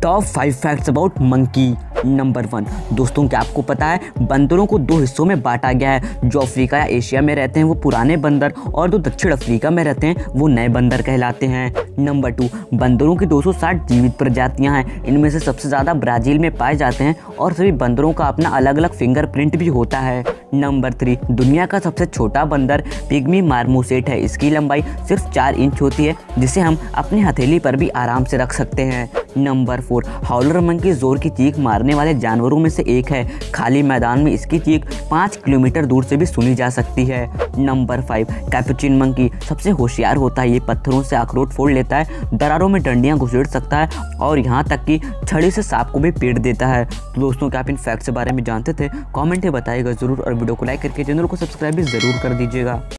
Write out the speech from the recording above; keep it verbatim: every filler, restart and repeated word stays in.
Top five facts about monkey. Number one, दोस्तों क्या आपको पता है बंदरों को दो हिस्सों में बांटा गया है। जो अफ्रीका या एशिया में रहते हैं वो पुराने बंदर और जो दक्षिण अफ्रीका में रहते हैं वो नए बंदर कहलाते हैं। नंबर टू, बंदरों की दो सौ साठ जीवित प्रजातियां हैं। इनमें से सबसे ज़्यादा ब्राज़ील में पाए जाते हैं और सभी बंदरों का अपना अलग अलग फिंगरप्रिंट भी होता है। नंबर थ्री, दुनिया का सबसे छोटा बंदर पिग्मी मार्मोसेट है। इसकी लंबाई सिर्फ चार इंच होती है जिसे हम अपनी हथेली पर भी आराम से रख सकते हैं। नंबर फोर, हाउलर मंकी जोर की चीख मारने वाले जानवरों में से एक है। खाली मैदान में इसकी चीख पाँच किलोमीटर दूर से भी सुनी जा सकती है। नंबर फाइव, कैपुचिन मंकी सबसे होशियार होता है। ये पत्थरों से अखरोट फोड़ लेता है, दरारों में डंडियां घुसेड़ सकता है और यहाँ तक कि छड़ी से सांप को भी पीट देता है। तो दोस्तों क्या आप इन फैक्ट्स के बारे में जानते थे? कमेंट में बताइएगा ज़रूर और वीडियो को लाइक करके चैनल को सब्सक्राइब भी ज़रूर कर दीजिएगा।